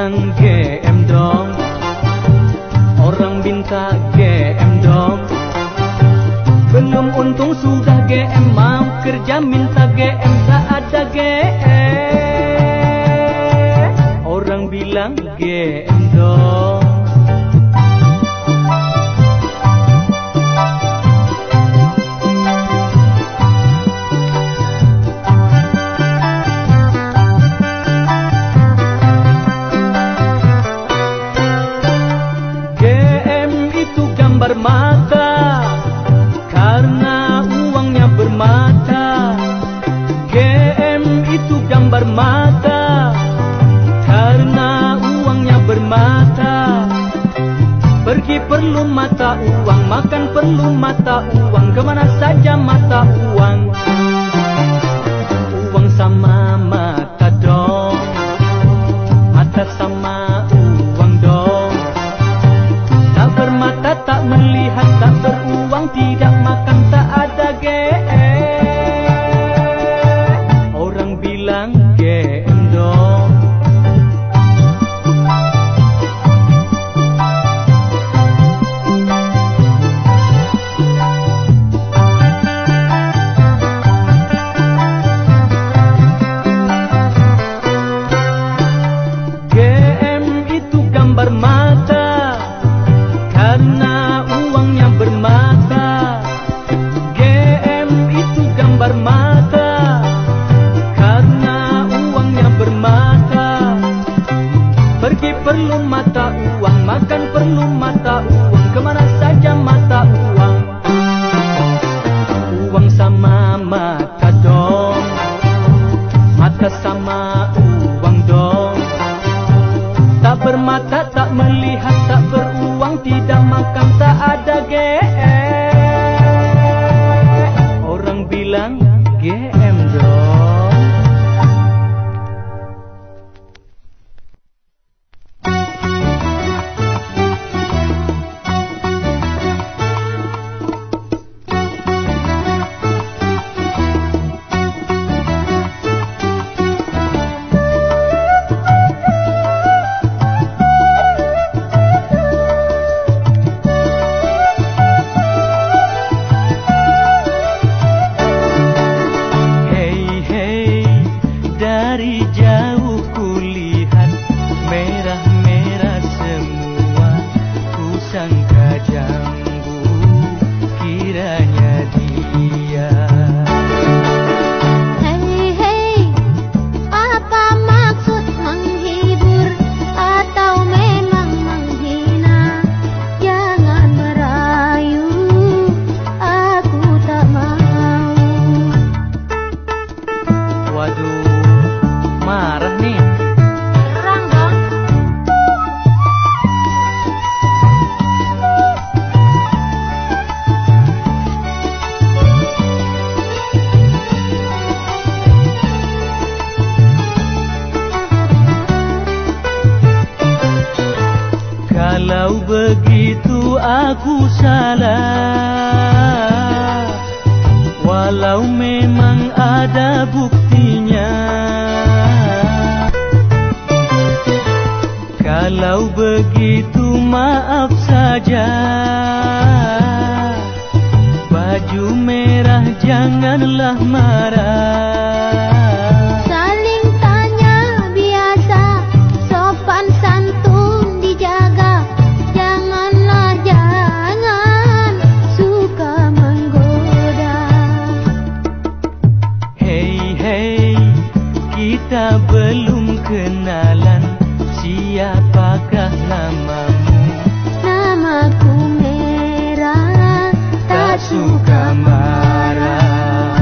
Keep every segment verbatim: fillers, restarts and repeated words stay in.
bilang G M dong, orang minta G M dong. Belum untung sudah G M, mau kerja minta G M, tak ada G M. Orang bilang G M dong. Bermata karena uangnya bermata. G M itu gambar mata karena uangnya bermata. Pergi perlu mata uang, makan perlu mata uang, kemana saja mata uang. Uang sama mata dong, mata sama uang dong. Tak bermata, tak melihat, tak beruang, tidak makan, tak ada G M. Orang bilang G M dong. G M itu gambar mata karena uangnya bermata. G M itu gambar mata karena uangnya bermata. Pergi perlu mata uang, makan perlu mata uang, kemana saja mata uang. Uang sama mata dong, mata sama uang dong. Tak bermata, tak melihat, tak beruang, tidak makan, tak ada G M. Orang bilang G M dong. Kalau begitu aku salah, walau memang ada buktinya. Kalau begitu maaf saja, baju merah janganlah marah. Saling tanya biasa, sopan santun dijaga. Janganlah jangan suka menggoda. Hei hei, kita belum kenalan. Siapakah namamu? Namaku Merah, tak suka marah.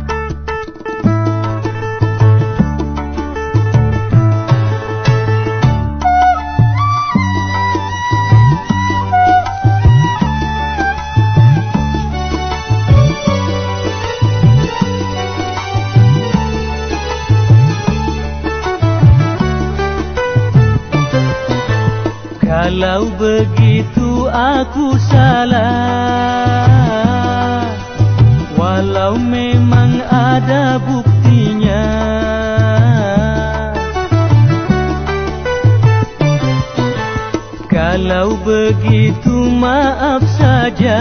Kalau begitu aku salah, walau memang ada buktinya. Kalau begitu maaf saja,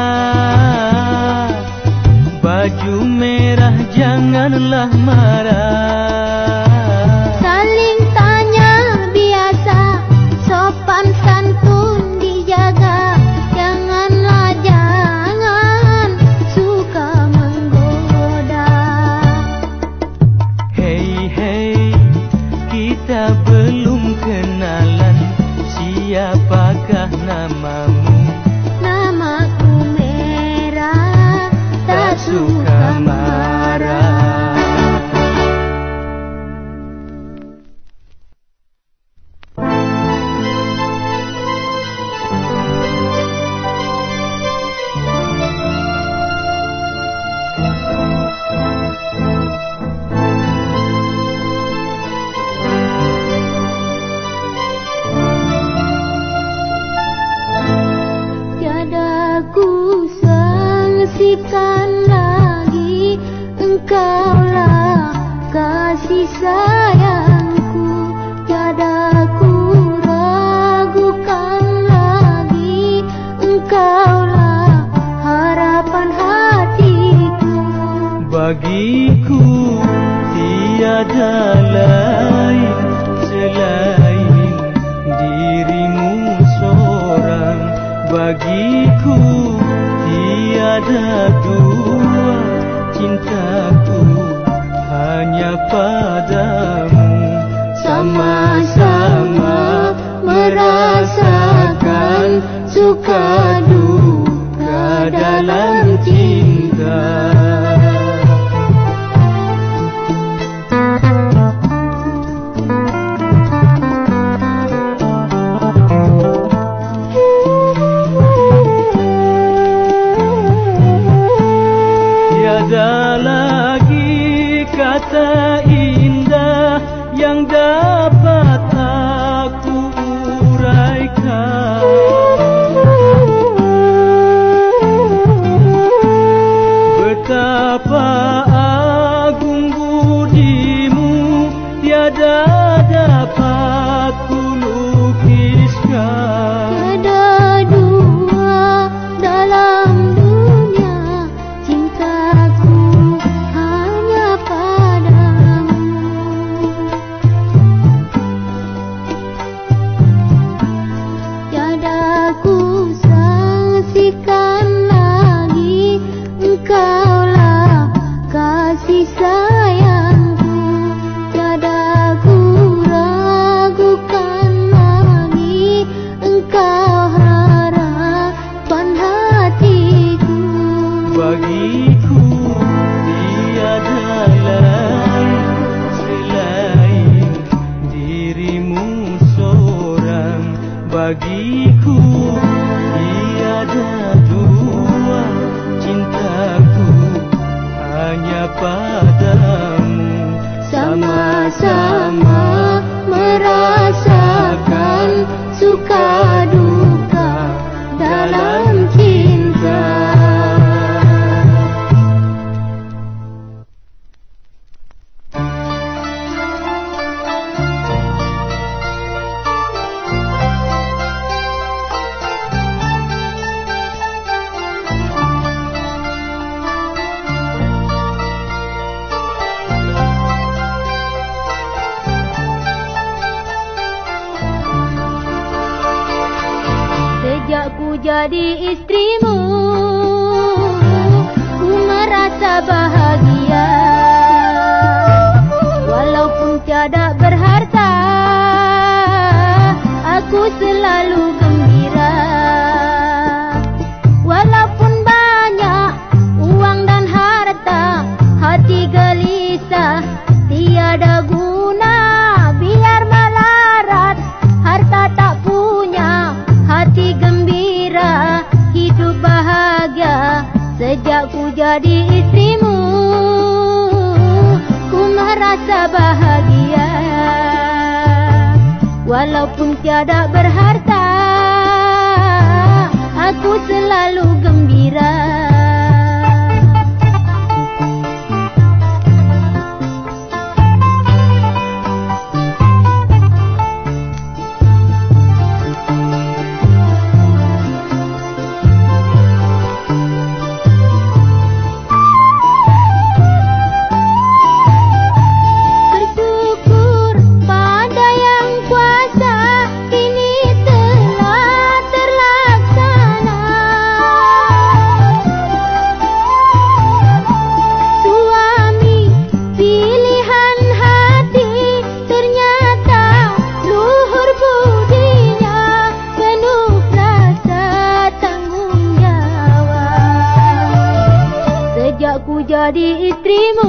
baju merah janganlah marah. Saling tanya biasa, sopan santun dijaga. Janganlah jangan suka menggoda. Hei hei, kita belum kenalan. Siapakah namamu? Namaku Merah, tak suka marah. Lagi engkaulah kasih sayangku, tiada ku ragukan lagi. Engkaulah harapan hatiku. Bagiku tiada lain selain dirimu seorang. Bagiku tiada dua, cintaku hanya padamu. Sama-sama merasakan suka duka dalam cinta. Tiada lagi kata indah yang dapat aku uraikan. Betapa agung budimu, tiada dapat ku lukiskan. Tiada dua dalam dunia, cintaku hanya padamu. Tiada ku saksikan lagi, engkaulah kasih sayangku. Tiada ku ragukan lagi, engkau harapan hatiku. Bagiku tiada lain selain dirimu seorang. Bagiku tiada dua, cintaku hanya padamu. Sama-sama merasakan suka duka dalam cinta. Sejak ku jadi istrimu, ku merasa bahagia. Walaupun tiada berharta, aku selalu gembira. Walaupun banyak uang dan harta, hati gelisah tiada guna. Biar melarat, harta tak punya, hati gembira, hidup bahagia. Sejak ku jadi istrimu, ku merasa bahagia. Walaupun tiada berharta, aku selalu gembira. jadi istrimu,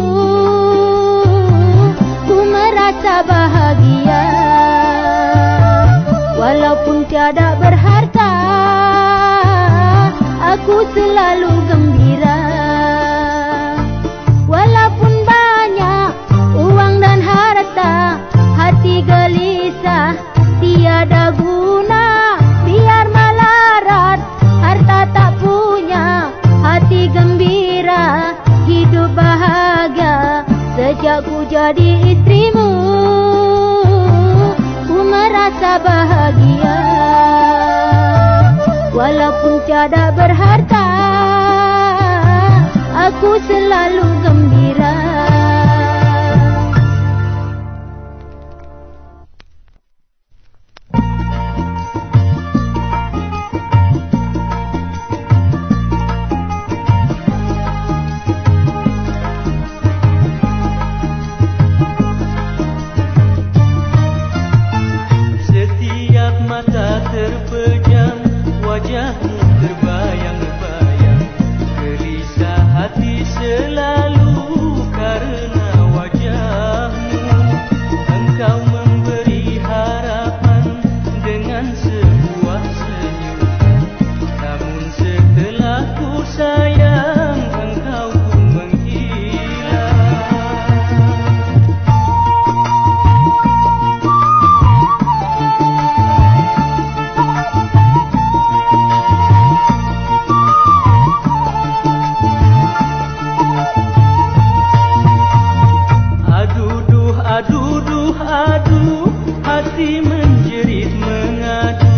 ku merasa bahagia. Walaupun tiada berharta, aku selalu gembira. Walaupun banyak uang dan harta, hati gelisah tiada guna. Biar melarat, harta tak punya, hati gembira, hidup bahagia. Sejak ku jadi istrimu, ku merasa bahagia. Walaupun tiada berharta, aku selalu gembira. Setiap mata terpejam, wajahmu terbayang-bayang. Gelisah hati selalu karena wajahmu. Engkau memberi harapan dengan sebuah senyuman. Namun setelah ku sayang, engkau pun menghilang. Aduh, aduh, aduh, hati menjerit mengadu.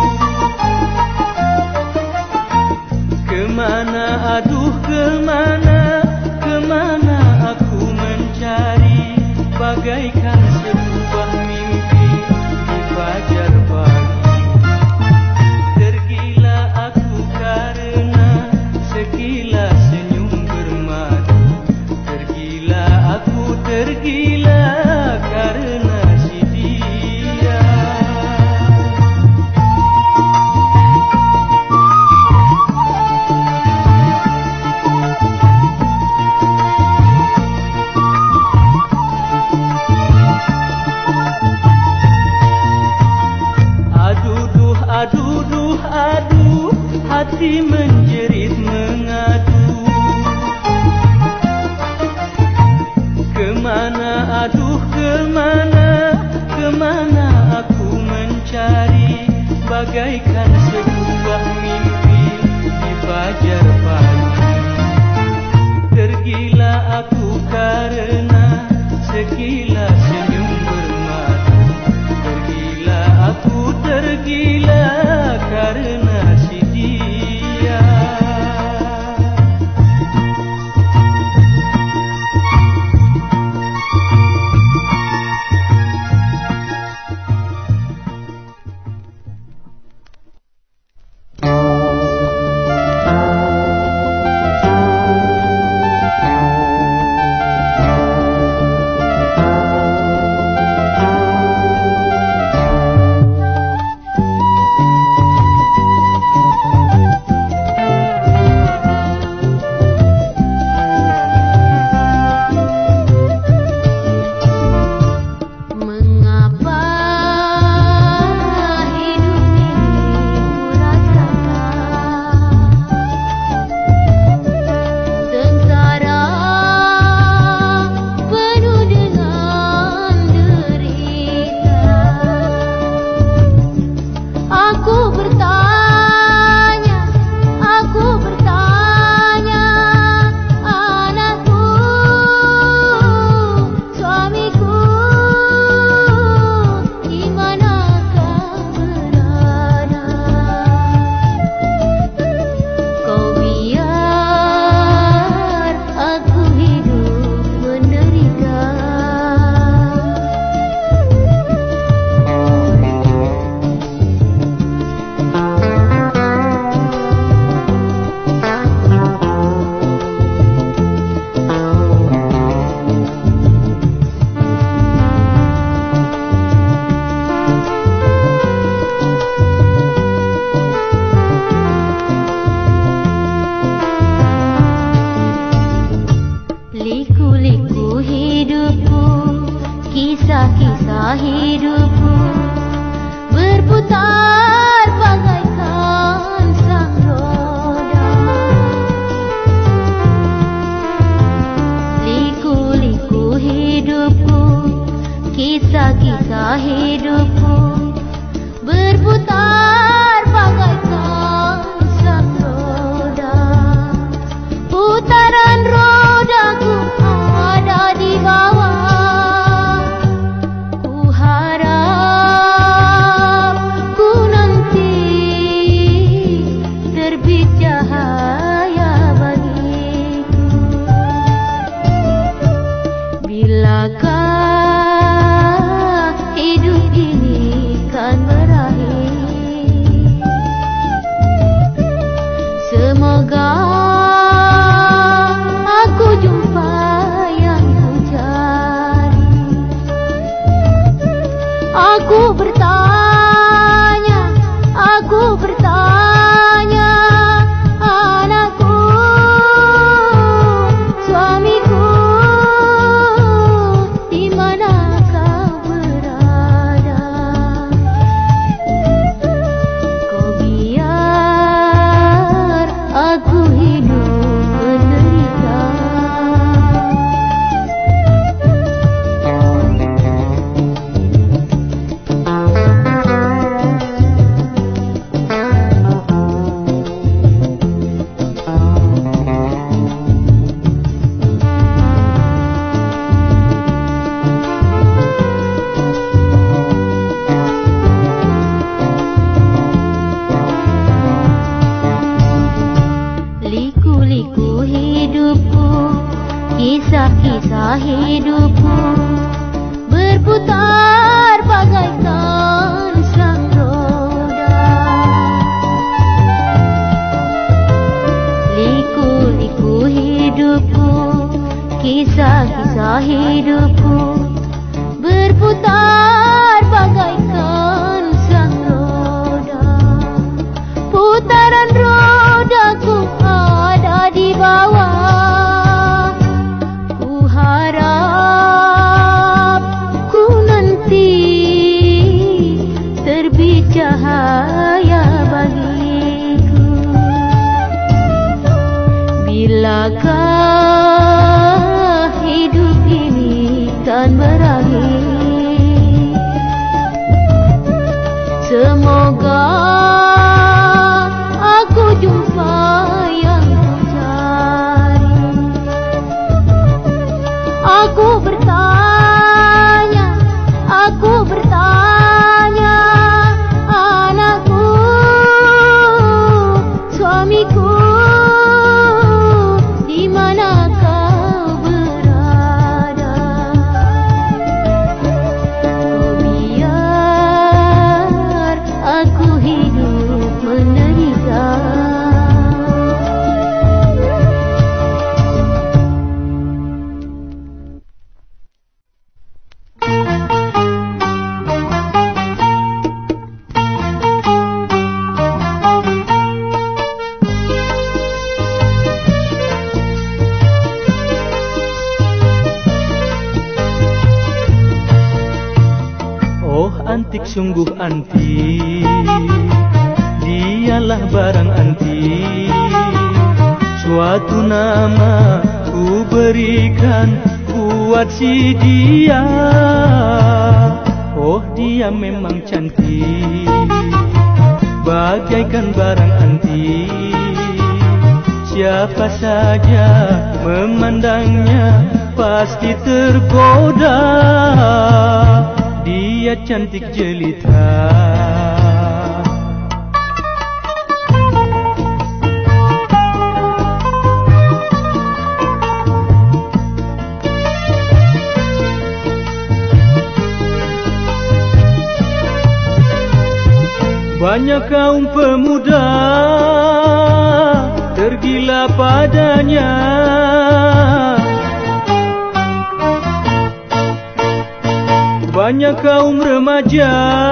Kemana, aduh, kemana, kemana aku mencari, bagaikan sebuah mimpi di fajar pagi. Tergila aku karena sekilas senyum bermadu. Tergila aku, tergila karena si dia. Aduh, aduh, aduh, hati menjerit mengadu. Kemana, aduh, kemana, kemana aku mencari, bagaikan sebuah mimpi di fajar pagi. Tergila aku karena sekilas senyum bermadu. Tergila aku, tergila karena si dia. berputar bagaikan sang roda. Liku-liku hidupku, kisah-kisah hidupku berputar bagaikan sang roda. Putaran rodaku ada di bawah. Ku harap ku nanti terbit cahaya bagiku. Bilakah hidup ini kan berakhir? Semoga aku jumpa yang ku cari. Aku bertanya, aku bertanya, anakku, suamiku, di mana kau berada? Kau biar aku hidup menderita. Liku-liku hidupku, kisah-kisah hidupku berputar bagaikan sang roda. Liku-liku hidupku, kisah-kisah hidupku berputar bagaikan sang roda. Putaran rodaku ada di bawah. Ku harap ku nanti terbit cahaya bagiku. Bilakah hidup ini kan berakhir? Semoga aku jumpa yang ku cari. Aku bertanya, aku bertanya, anakku, suamiku, di mana kau berada? Kau biar aku hidup menderita. Oh antik sungguh antik, dialah barang antik. Suatu nama ku berikan buat si dia. Oh dia memang cantik, bagaikan barang antik. Siapa saja memandangnya pasti tergoda. Dia cantik jelita. Banyak kaum pemuda tergila padanya. Banyak kaum remaja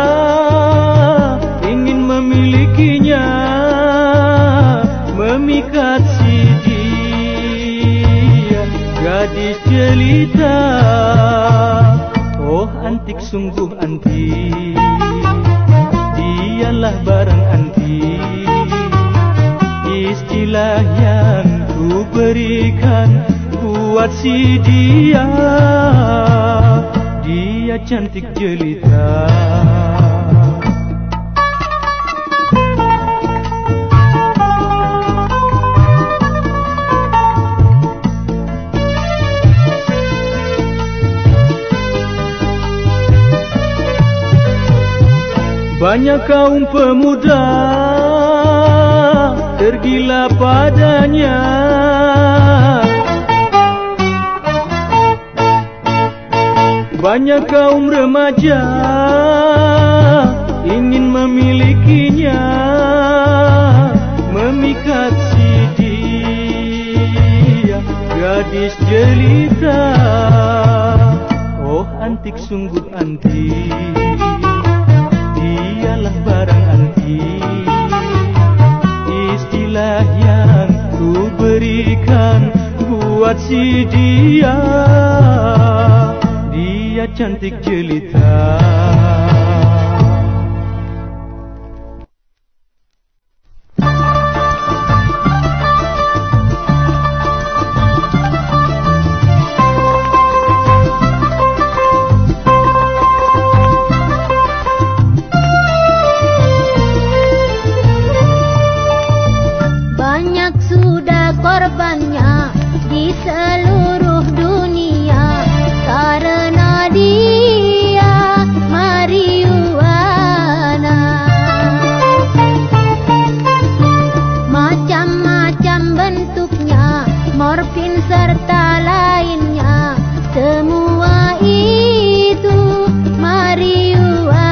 ingin memilikinya, memikat si dia, gadis jelita. Oh antik sungguh antik, dialah barang antik. Istilah yang ku berikan buat si dia, dia cantik jelita. Banyak kaum pemuda tergila padanya. Banyak kaum remaja ingin memilikinya, memikat si dia, gadis jelita. Oh antik, sungguh antik, dialah barang antik. Istilah yang ku berikan buat si dia, dia cantik jelita. Banyak sudah korbannya di seluruh dunia karena dia marijuana. Macam-macam bentuknya, morfin serta lainnya, semua itu marijuana.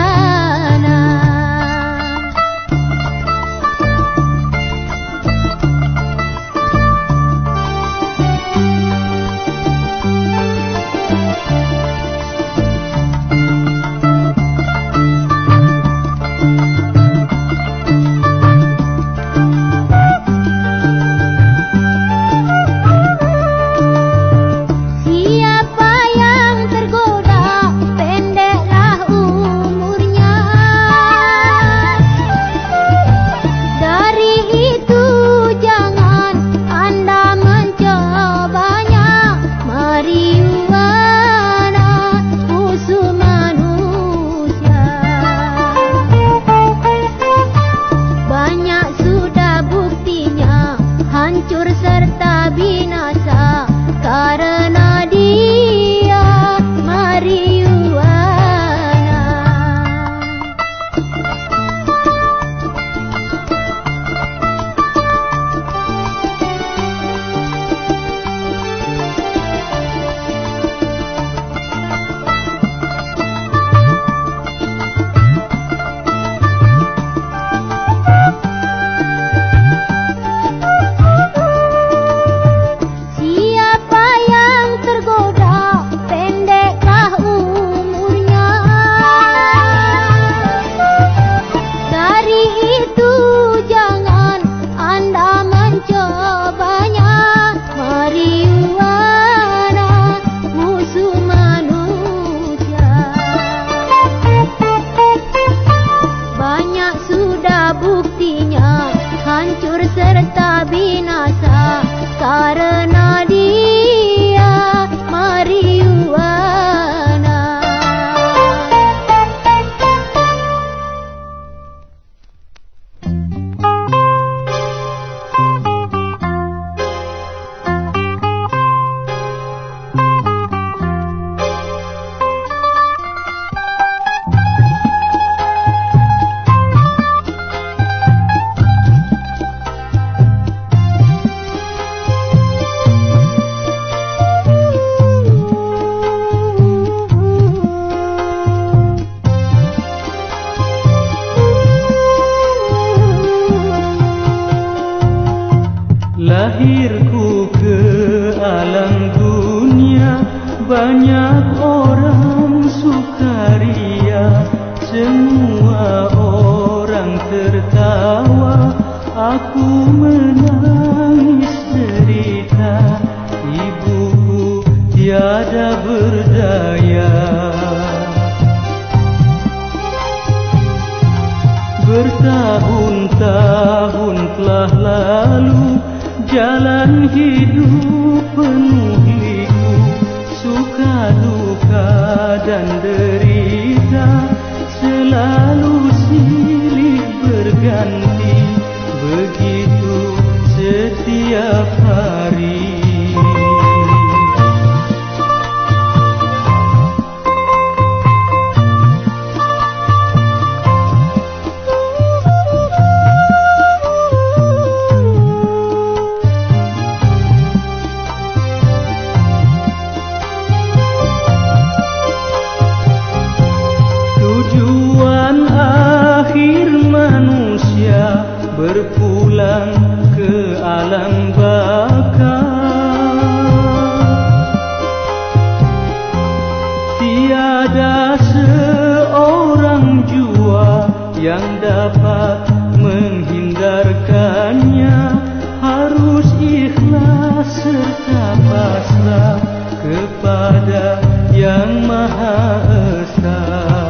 Siapa yang tergoda, pendeklah umurnya. Dari itu jangan Anda mencobanya. Marijuana musuh manusia. Banyak sudah buktinya hancur serta binasa karena dia marijuana. Siapa yang tergoda, pendeklah umurnya. Dari itu jangan Anda mencobanya. Marijuana musuh manusia. Banyak sudah buktinya hancur serta binasa karena dia marijuana. Lahirku ke alam dunia, banyak orang sukaria, semua orang tertawa, aku menangis derita. Ibuku tiada berdaya. Bertahun-tahun telah lalu, jalan hidup penuh liku, suka duka dan derita selalu silih berganti, begitu setiap hari. Berpulang ke alam baka, tiada seorang jua yang dapat menghindarkannya, harus ikhlas serta pasrah kepada Yang Maha Esa.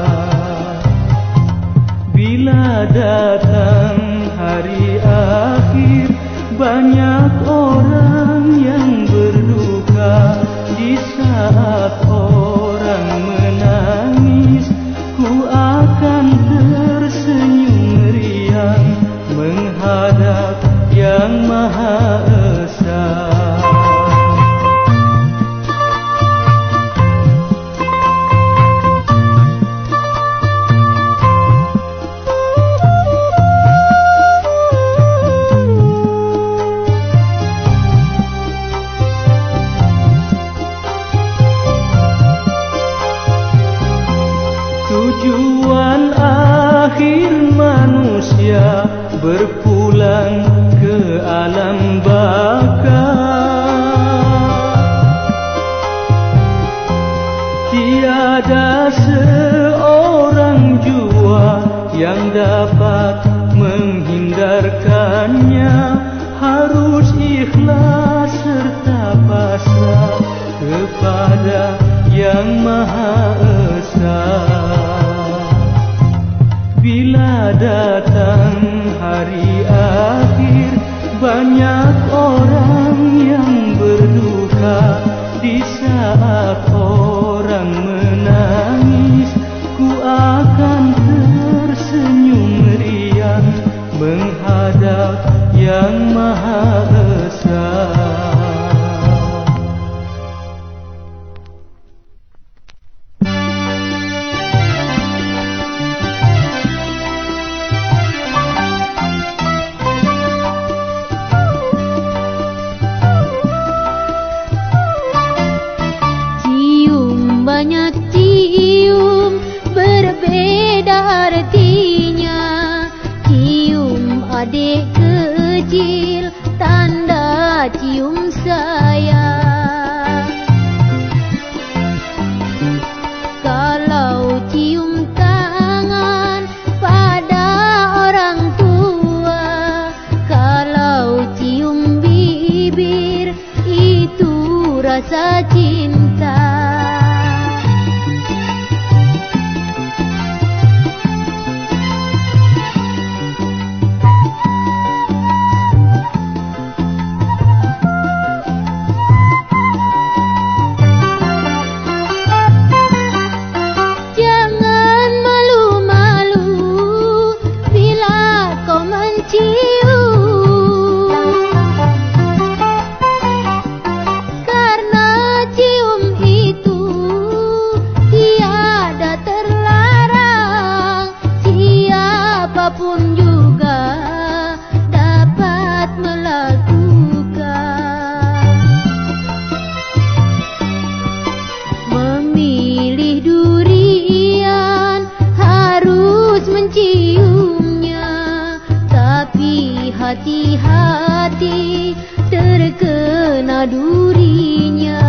Bila datang hari akhir, banyak orang yang berduka. Di saat orang menangis, ku akan tersenyum riang menghadap Yang Maha Esa. Tujuan akhir manusia berpulang ke alam baka, tiada seorang jua yang dapat menghindarkannya, harus ikhlas serta pasrah kepada Yang Maha Esa. Bila datang hari akhir, banyak orang yang berduka. Di saat orang menangis, ku akan tersenyum riang menghadap Yang Maha Esa. Banyak cium berbeda artinya, cium adik kecil tanda cium sayang. Kalau cium tangan pada orang tua, kalau cium bibir itu rasa cinta. Apapun juga dapat melakukan. Memilih durian harus menciumnya, tapi hati-hati terkena durinya.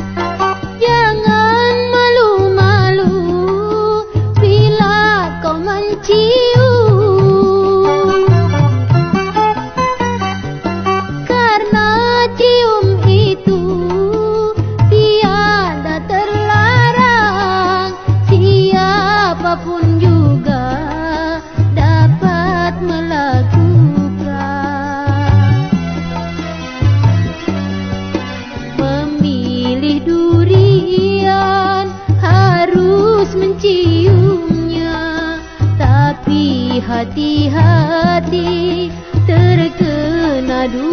Kau cium, karena cium itu tiada terlarang, siapapun juga dapat melakukan. Memilih durian harus menciumnya, tapi hati-hati terkena durian.